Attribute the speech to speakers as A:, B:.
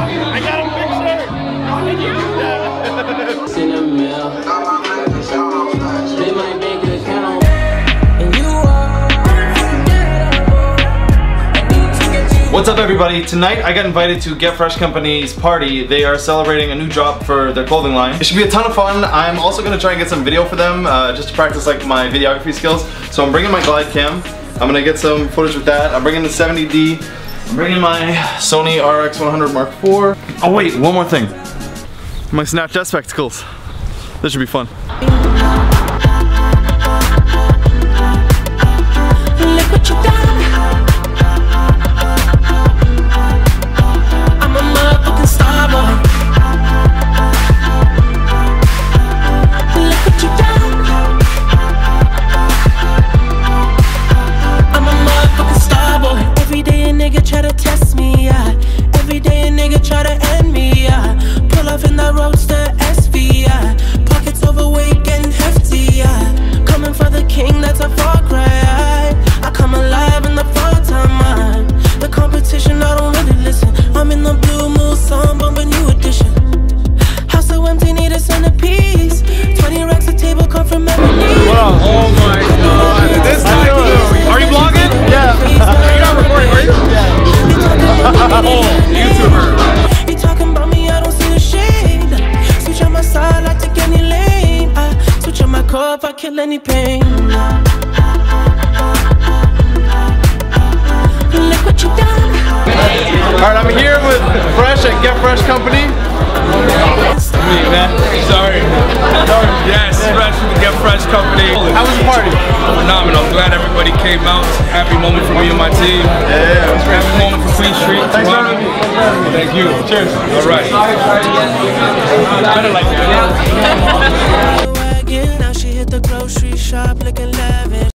A: I got a picture. Did you do that?
B: What's up everybody? Tonight I got invited to Get Fresh Company's party. They are celebrating a new drop for their clothing line. It should be a ton of fun. I'm also going to try and get some video for them just to practice like my videography skills. So I'm bringing my Glide Cam. I'm going to get some footage with that. I'm bringing the 70D. I'm bringing my Sony RX100 Mark IV. Oh wait, one more thing. My Snapchat spectacles. This should be fun.
C: Look what you done. If I kill any pain. Look what you done.
B: Alright, I'm here with Fresh at Get Fresh Company.
D: Me, man. Sorry. Yes, Fresh with the Get Fresh Company.
B: How was the party?
D: Phenomenal. I'm glad everybody came out. It's a happy moment for me and my team.
B: Yeah, it was great.
D: Happy moment for Queen Street.
B: Thanks for having me.
D: Thank you. Cheers. All right. Better like that.
C: Now she hit the grocery shop looking lavish.